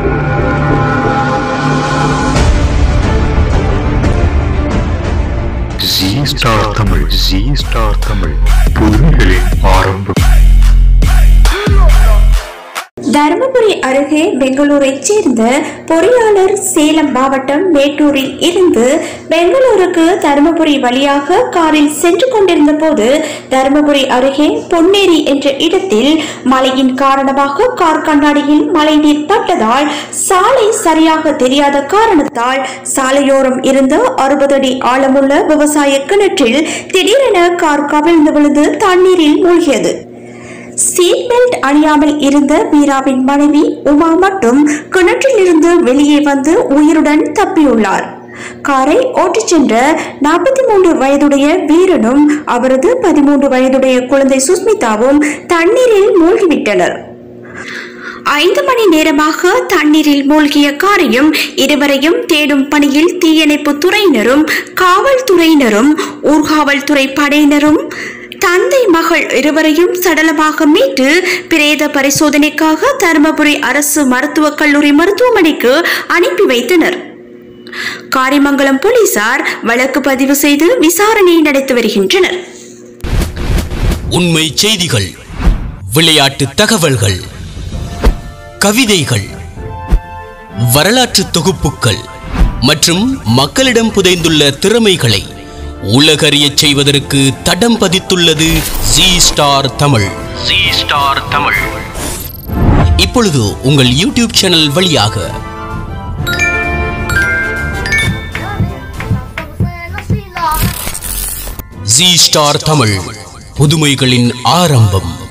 Star Tamil புதுமைகளின் ஆரம்பம். தருமபுரி அருகே பெங்களூரைச் சேர்ந்த பொறியாளர் சேலம் மாவட்டம் மேட்டூரில் இருந்து பெங்களூருக்கு தருமபுரி வழியாக காரில் சென்று கொண்டிருந்த போது தருமபுரி அருகே பொன்னேரி என்ற இடத்தில் மழையின் காரணமாக கார் கண்ணாடியில் மழைநீர் பட்டதால் சாலை சரியாக தெரியாத காரணத்தால் சாலையோரம் இருந்த 60 அடி ஆழமுள்ள விவசாய கிணற்றில் திடீரென கார் கவிழ்ந்து விழுந்து தண்ணீரில் மூழ்கியது. சீட் பெல்ட் அணியாமல் இருந்த வீராவின் மனைவி உமா மட்டும் கிணற்றில் இருந்து வெளியே வந்து உயிருடன் தப்பியுள்ளார். காரை ஓட்டிச் சென்ற 43 வயதுடைய வீரனும் அவரது 13 வயதுடைய குழந்தை சுஸ்மிதாவும் தண்ணீரில் மூழ்கிவிட்டனர். 5 மணி நேரமாக தண்ணீரில் மூழ்கிய காரையும் இருவரையும் தேடும் பணியில் தீயணைப்பு துறையினரும் காவல்துறையினரும் ஊர்காவல்துறை படையினரும் தந்தை மகள் இருவரையும் சடலமாக மீட்டு பிரேத பரிசோதனைக்காக தருமபுரி அரசு மருத்துவக் கல்லூரி மருத்துவமனைக்கு அனுப்பி வைத்தனர். காரிமங்கலம் போலீசார் வழக்கு பதிவு செய்து விசாரணை நடத்தி வருகின்றனர். உண்மை செய்திகள், விளையாட்டு தகவல்கள், கவிதைகள், வரலாற்று தொகுப்புகள் மற்றும் மக்களிடம் புதைந்துள்ள திறமைகளை உலகறியச் செய்வதற்கு தடம் பதித்துள்ளது ஜி ஸ்டார் தமிழ். இப்பொழுது உங்கள் யூடியூப் சேனல் வழியாக ஜி ஸ்டார் தமிழ் புதுமைகளின் ஆரம்பம்.